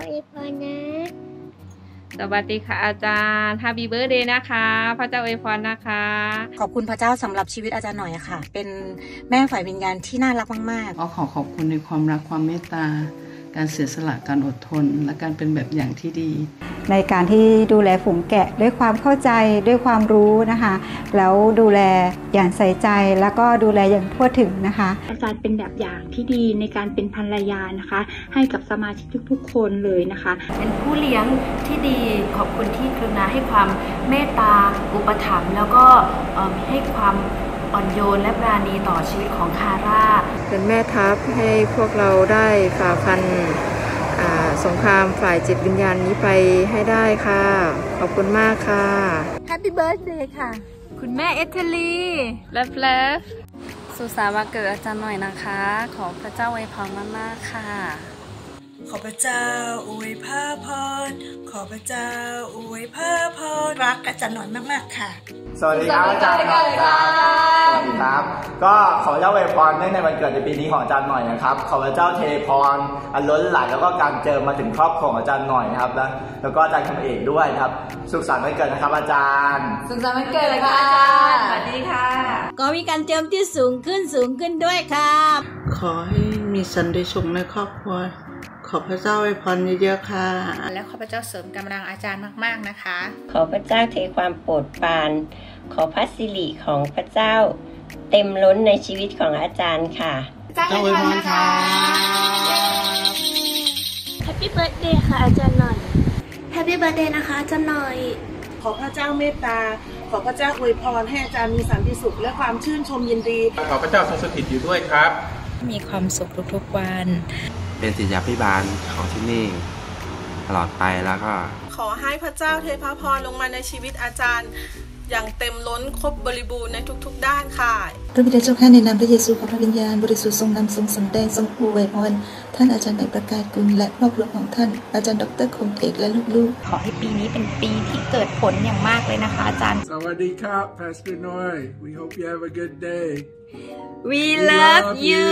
อวยพรนะสวัสดีค่ะอาจารย์ Happy Birthday นะคะพระเจ้าอวยพรนะคะขอบคุณพระเจ้าสำหรับชีวิตอาจารย์หน่อยค่ะเป็นแม่ฝ่ายวิญญาณที่น่ารักมากๆก็ขอบคุณในความรักความเมตตาการเสียสละการอดทนและการเป็นแบบอย่างที่ดีในการที่ดูแลฝูงแกะด้วยความเข้าใจด้วยความรู้นะคะแล้วดูแลอย่างใส่ใจแล้วก็ดูแลอย่างทั่วถึงนะคะอาจารย์เป็นแบบอย่างที่ดีในการเป็นภรรยานะคะให้กับสมาชิกทุกๆคนเลยนะคะเป็นผู้เลี้ยงที่ดีขอบคุณที่กรุณาให้ความเมตตาอุปถัมภ์แล้วก็ให้ความอ่อนโยนและปราณีต่อชีวิตของคาร่าเป็นแม่ทัพให้พวกเราได้ฝ่าฟันสงครามฝ่ายจิตวิญญาณนี้ไปให้ได้ค่ะขอบคุณมากค่ะ Happy Birthday ค่ะคุณแม่เอเธลีเลิฟสุขสันต์วันเกิดอาจารย์หน่อยนะคะขอพระเจ้าอวยพรมากๆค่ะขอพระเจ้าอวยพรขอพระเจ้าอวยพรรักอาจารย์หน่อยมากๆค่ะสวัสดีครับอาจารย์หน่อยครับสวัสดีครับก็ขอพระเจ้าอวยพรในวันเกิดในปีนี้ของอาจารย์หน่อยนะครับขอพระเจ้าเทพรอันล้นหลายแล้วก็การเจิมมาถึงครอบครัวของอาจารย์หน่อยนะครับแล้วก็อาจารย์คำเอกด้วยครับสุขสันต์วันเกิดนะครับอาจารย์สุขสันต์วันเกิดค่ะอาจารย์สวัสดีค่ะก็มีการเจิมที่สูงขึ้นด้วยครับขอให้มีสันติสุขในครอบครัวขอพระเจ้าอวยพรเยอะๆค่ะและขอพระเจ้าเสริมกำลังอาจารย์มากๆนะคะขอพระเจ้าเทความโปรดปรานขอพระสิริของพระเจ้าเต็มล้นในชีวิตของอาจารย์ค่ะเจ้าอวยพรค่ะ Happy Birthday ค่ะอาจารย์หน่อย Happy Birthday นะคะอาจารย์หน่อยขอพระเจ้าเมตตาขอพระเจ้าอวยพรให้อาจารย์มีสันติสุขและความชื่นชมยินดีขอพระเจ้าทรงสถิตอยู่ด้วยครับมีความสุขทุกๆวันเป็นศิษยาภิบาลของที่นี่ตลอดไปแล้วก็ขอให้พระเจ้าเทพระพรลงมาในชีวิตอาจารย์อย่างเต็มล้นครบบริบูรณ์ในทุกๆด้านค่ะพระบิดาเจ้าข้าในนามพระเยซูขอพระวิญญาณบริสุทธิ์ทรงนำทรงสำแดงทรงอวยพรท่านอาจารย์ในประกาศกุลและครอบครัวของท่านอาจารย์ดร.คมเอกและลูกๆขอให้ปีนี้เป็นปีที่เกิดผลอย่างมากเลยนะคะอาจารย์สวัสดีครับ Pastor Noy we hope you have a good day we love you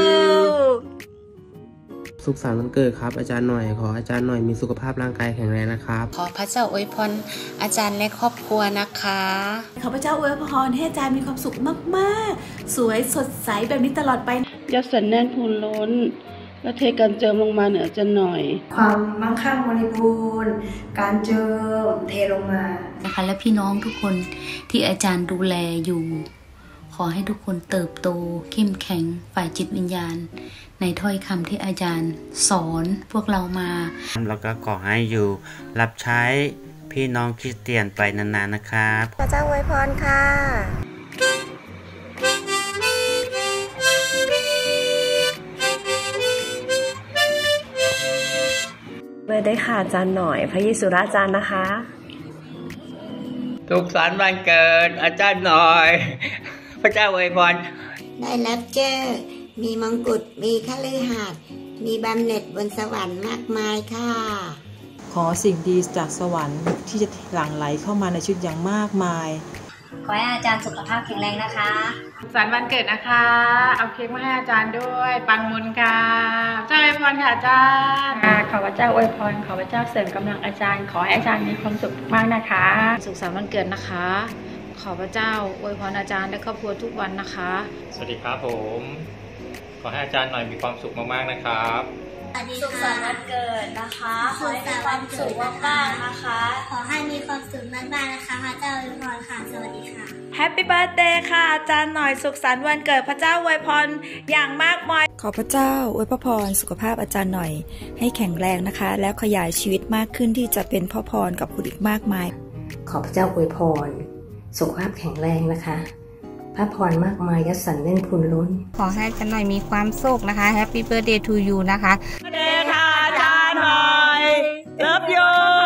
สุขสันต์วันเกิดครับอาจารย์หน่อยขออาจารย์หน่อยมีสุขภาพร่างกายแข็งแรงนะครับขอพระเจ้าอวยพรอาจารย์และครอบครัวนะคะขอพระเจ้าอวยพรให้อาจารย์มีความสุขมากๆสวยสดใสแบบนี้ตลอดไปยัดสันแน่นพูนล้นและเทการเจิมลงมาเหนืออาจารย์หน่อยความมั่งคั่งบริบูรณ์การเจิมเทลงมานะคะและพี่น้องทุกคนที่อาจารย์ดูแลอยู่ขอให้ทุกคนเติบโตเข้มแข็งฝ่ายจิตวิญญาณในถ้อยคำที่อาจารย์สอนพวกเรามาแล้วก็ขอให้อยู่รับใช้พี่น้องคริสเตียนไปนานๆนะครับพระเจ้าอวยพรค่ะเบิร์ธเดย์ค่ะอาจารย์หน่อยพระเยซูรักอาจารย์นะคะสุขสันต์วันเกิดอาจารย์หน่อยพระเจ้าอวยพรได้รับเจอมีมงกุฎมีคฤหัสถ์มีบำเหน็จบนสวรรค์มากมายค่ะขอสิ่งดีจากสวรรค์ที่จะหลั่งไหลเข้ามาในชีวิตอย่างมากมายขอให้อาจารย์สุขภาพแข็งแรงนะคะสุขสันต์วันเกิดนะคะเอาเค้กมาให้อาจารย์ด้วยปังมุนค่ะเจ้าอวยพรค่ะอาจารย์ขอพระเจ้าอวยพรขอพระเจ้าเสริมกำลังอาจารย์ขอให้อาจารย์มีความสุขมากนะคะสุขสันต์วันเกิดนะคะขอพระเจ้าอวยพรอาจารย์และครอบครัวทุกวันนะคะสวัสดีครับผมขอให้อาจารย์หน่อยมีความสุขมากๆนะครับสุขสันต์วันเกิดนะคะขอให้มีความสุขมากๆนะคะขอให้มีความสุขมากๆนะคะพระเจ้าอวยพรค่ะสวัสดีค่ะ Happy Birthday ค่ะอาจารย์หน่อยสุขสันต์วันเกิดพระเจ้าอวยพรอย่างมากมายขอพระเจ้าอวยพรสุขภาพอาจารย์หน่อยให้แข็งแรงนะคะแล้วขยายชีวิตมากขึ้นที่จะเป็นพ่อพรกับผู้อีกมากมายขอพระเจ้าอวยพรสุขภาพแข็งแรงนะคะพระพรมากมายยัดสันแน่นพูนล้นขอให้อาจารย์หน่อยมีความสุขนะคะ Happy Birthday to you นะคะเดย์ค่ะอาจารย์หน่อย Love you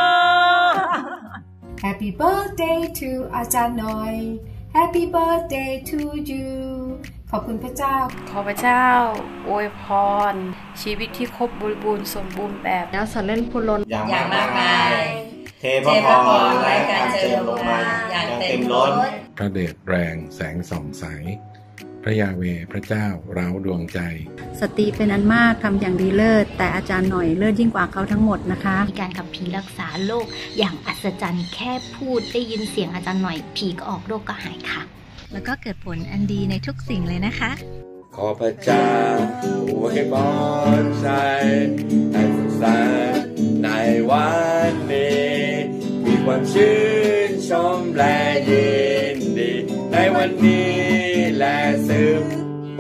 Happy Birthday to อาจารย์หน่อย Happy Birthday to you ขอบคุณพระเจ้าขอพระเจ้าอวยพรชีวิตที่ครบบริบูรณ์สมบูรณ์แบบแล้วสันเล่นพูนล้นอย่างมากมายเทพพรและการเจิมลงมาอย่างเต็มล้นพระเดชแรงแสงส่องใสพระยาเวห์พระเจ้าเร้าดวงใจสติเป็นอันมากทำอย่างดีเลิศแต่อาจารย์หน่อยเลิศยิ่งกว่าเขาทั้งหมดนะคะมีการขับผีรักษาโรคอย่างอัศจรรย์แค่พูดได้ยินเสียงอาจารย์หน่อยผีก็ออกโรคก็หายค่ะแล้วก็เกิดผลอันดีในทุกสิ่งเลยนะคะขอพระเจ้าอวยพรใจให้สุขสันต์ในวันนี้มีความชื่นชมและยินดีในวันนี้และสืบไป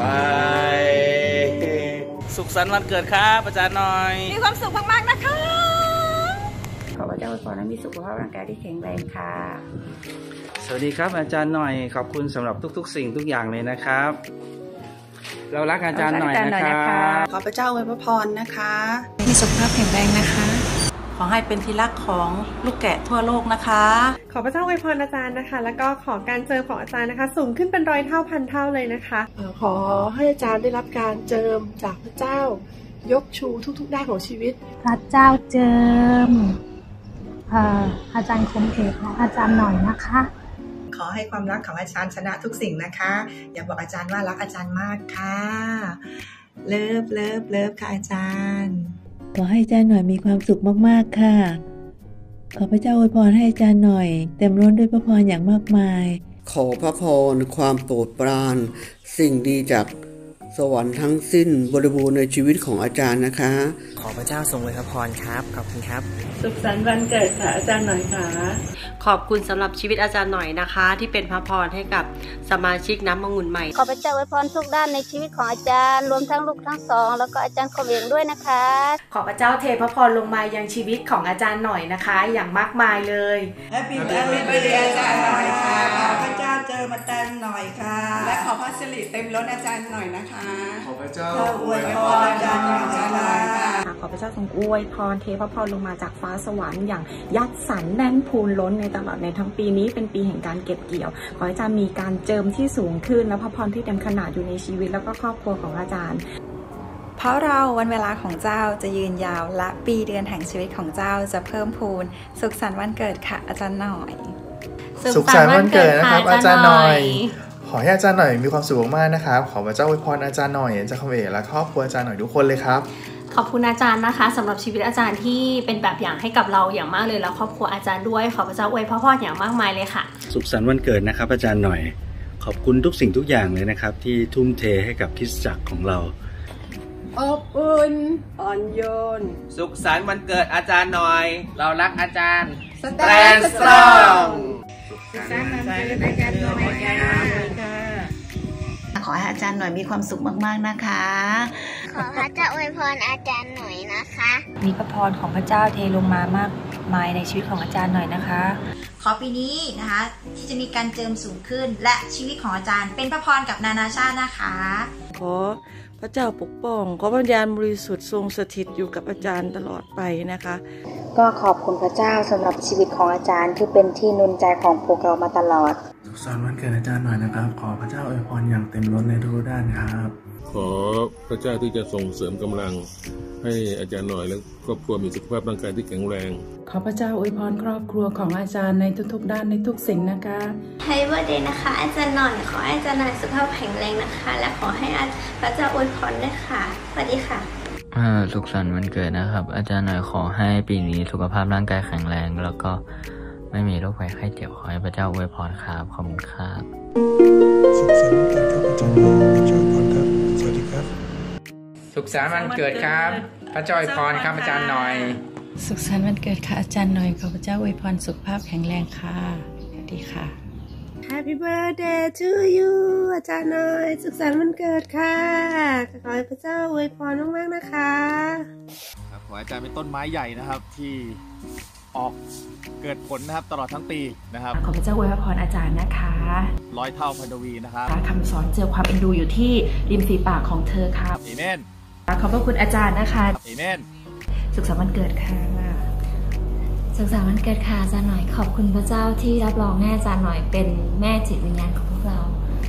สุขสันต์วันเกิดครับอาจารย์หน่อยมีความสุขมากๆนะคะขอพระเจ้าอวยพรให้มีสุขภาพร่างกายที่แข็งแรงค่ะสวัสดีครับอาจารย์หน่อยขอบคุณสำหรับทุกๆสิ่งทุกอย่างเลยนะครับเรารักอาจารย์หน่อยนะครับขอพระเจ้าอวยพรนะคะมีสุขภาพแข็งแรงนะคะขอให้เป็นที่รักของลูกแกะทั่วโลกนะคะขอพระเจ้าอวยพรอาจารย์นะคะแล้วก็ขอการเจิมของอาจารย์นะคะสูงขึ้นเป็น100 เท่าพันเท่าเลยนะคะขอให้อาจารย์ได้รับการเจิมจากพระเจ้ายกชูทุกๆด้านของชีวิตพระเจ้าเจิมอาจารย์คมเอกและอาจารย์หน่อยนะคะขอให้ความรักของอาจารย์ชนะทุกสิ่งนะคะอยากบอกอาจารย์ว่ารักอาจารย์มากค่ะเลิฟค่ะอาจารย์ขอให้อาจารย์หน่อยมีความสุขมากๆค่ะขอพระเจ้าอวยพรให้อาจารย์หน่อยเต็มล้นด้วยพระพรอย่างมากมายขอพระพรความโปรดปรานสิ่งดีจากสวรรค์ทั้งสิ้นบริบูรณ์ในชีวิตของอาจารย์นะคะขอพระเจ้าทรงอวยพรครับขอบคุณครับสุขสันต์วันเกิดค่ะอาจารย์หน่อยค่ะขอบคุณสำหรับชีวิตอาจารย์หน่อยนะคะที่เป็นพระพรให้กับสมาชิกน้ำองุ่นใหม่ขอพระเจ้าอวยพรทุกด้านในชีวิตของอาจารย์รวมทั้งลูกทั้งสองแล้วก็อาจารย์คมเองด้วยนะคะขอพระเจ้าเทพระพรลงมายังชีวิตของอาจารย์หน่อยนะคะอย่างมากมายเลย Happy Birthday อาจารย์หน่อยค่ะพระเจ้าเจอมาอาจารย์หน่อยค่ะและขอพระสิริเต็มล้นอาจารย์หน่อยนะคะขอพระเจ้าอวยพรอาจารย์หน่อยค่ะขอพระเจ้าทรงอวยพรเทพระพรลงมาจากฟ้าสวรรค์อย่างยัดสรรแน่นพูนล้นในตลอดในทั้งปีนี้เป็นปีแห่งการเก็บเกี่ยวขอให้อาจารย์มีการเจิมที่สูงขึ้นและพระพรที่เต็มขนาดอยู่ในชีวิตแล้วก็ครอบครัวของอาจารย์เพราะเราวันเวลาของเจ้าจะยืนยาวและปีเดือนแห่งชีวิตของเจ้าจะเพิ่มพูนสุขสันต์วันเกิดค่ะอาจารย์หน่อยสุขสันต์วันเกิดนะครับอาจารย์หน่อยขอให้อาจารย์หน่อยมีความสุขมากนะครับขอพระเจ้าอวยพรอาจารย์หน่อยอาจารย์คมเอกและครอบครัวอาจารย์หน่อยทุกคนเลยครับขอบคุณอาจารย์นะคะสำหรับชีวิตอาจารย์ที่เป็นแบบอย่างให้กับเราอย่างมากเลยแล้วครอบครัวอาจารย์ด้วยขอพระเจ้าอวยพรอย่างมากมายเลยค่ะสุขสันต์วันเกิดนะครับอาจารย์หน่อยขอบคุณทุกสิ่งทุกอย่างเลยนะครับที่ทุ่มเทให้กับคริสตจักรของเราอบอุ่นอ่อนโยนสุขสันต์วันเกิดอาจารย์หน่อยเรารักอาจารย์ Stand strong สุขสันต์วันเกิดอาจารย์หน่อยค่ะขอให้อาจารย์หน่อยมีความสุขมากๆนะคะขอพระเจ้าอวยพรอาจารย์หน่อยนะคะมีพระพรของพระเจ้าเทลงมามากมายในชีวิตของอาจารย์หน่อยนะคะขอปีนี้นะคะที่จะมีการเจิมสูงขึ้นและชีวิตของอาจารย์เป็นพระพรกับนานาชาตินะคะขอพระเจ้าปกป้องขอพระวิญญาณบริสุทธิ์ทรงสถิตอยู่กับอาจารย์ตลอดไปนะคะก็ขอบคุณพระเจ้าสำหรับชีวิตของอาจารย์ที่เป็นที่นุนใจของพวกเรามาตลอดสุขสันต์วันเกิดอาจารย์หน่อยนะครับขอพระเจ้าอวยพรอย่างเต็มล้นในทุกด้านครับขอพระเจ้าที่จะส่งเสริมกำลังให้อาจารย์หน่อยและครอบครัวมีสุขภาพร่างกายที่แข็งแรงขอพระเจ้าอวยพรครอบครัวของอาจารย์ในทุกๆด้านในทุกสิ่งนะคะ Happy Birthday นะคะอาจารย์หน่อยขอให้อาจารย์หน่อยสุขภาพแข็งแรงนะคะและขอให้พระเจ้าอวยพรด้วยค่ะสวัสดีค่ะสุขสันต์วันเกิดนะครับอาจารย์หน่อยขอให้ปีนี้สุขภาพร่างกายแข็งแรงแล้วก็ไม่มีโรคภัยไข้เจ็บขอให้พระเจ้าอวยพรครับขอบคุณครับสุขสันต์วันเกิดครับอาจารย์หน่อยพระเจ้าอวยพรครับสวัสดีครับสุขสันต์วันเกิดครับพระเจ้าอวยพรครับอาจารย์หน่อยสุขสันต์วันเกิดค่ะอาจารย์หน่อยขอพระเจ้าอวยพรสุขภาพแข็งแรงค่ะสวัสดีค่ะ Happy birthday to you อาจารย์หน่อยสุขสันต์วันเกิดค่ะขอให้พระเจ้าอวยพรมากๆนะคะขออาจารย์เป็นต้นไม้ใหญ่นะครับที่ออกเกิดผลนะครับตลอดทั้งปีนะครับขอพระเจ้าอวยพรอาจารย์นะคะ 100 เท่าพันทวีนะครับคำสอนเจอความเอ็นดูอยู่ที่ริมฝีปากของเธอค่ะเอเมนขอบพระคุณอาจารย์นะคะเอเมนสุขสันต์วันเกิดค่ะสุขสันต์วันเกิดค่ะอาจารย์หน่อยขอบคุณพระเจ้าที่รับรองให้อาจารย์หน่อยเป็นแม่จิตวิญญาณของพวกเรา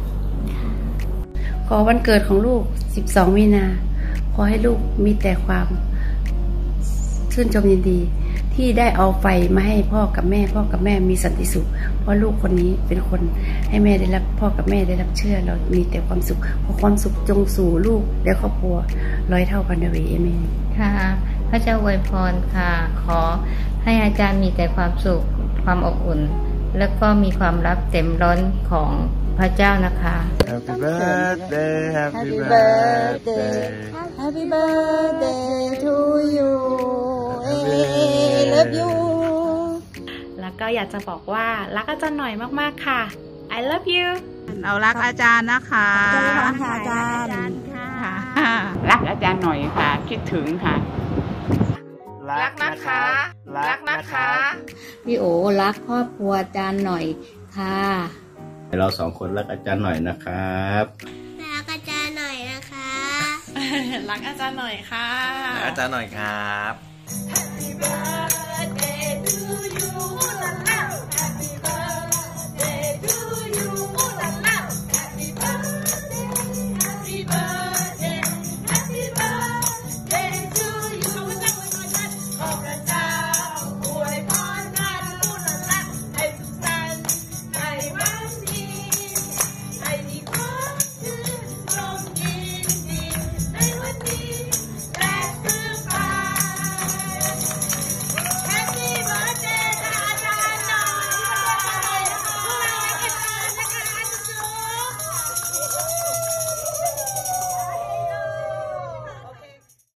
ขอวันเกิดของลูก12 มีนาขอให้ลูกมีแต่ความชื่นชมยินดีที่ได้เอาไฟมาให้พ่อกับแม่มีสันติสุขว่าลูกคนนี้เป็นคนให้แม่ได้รับพ่อกับแม่ได้รับเชื่อเรามีแต่ความสุขขอความสุขจงสู่ลูกและครอบครัวร้อยเท่าพันทวีเอเมนค่ะพระเจ้าอวยพรค่ะขอให้อาจารย์มีแต่ความสุขความอบอุ่นแล้วก็มีความรักเต็มล้นของพระเจ้านะคะ Happy birthday Happy birthday Happy birthday to you love you แล้วก็อยากจะบอกว่ารักอาจารย์หน่อยมากๆค่ะ I love you เรารักอาจารย์นะคะค่ะอาจารย์รักอาจารย์หน่อยค่ะคิดถึงค่ะรักนะคะรักนะคะพี่โอรักครอบครัวอาจารย์หน่อยค่ะเราสองคนรักอาจารย์หน่อยนะครับรักอาจารย์หน่อยนะคะรักอาจารย์หน่อยค่ะรักอาจารย์หน่อยครับ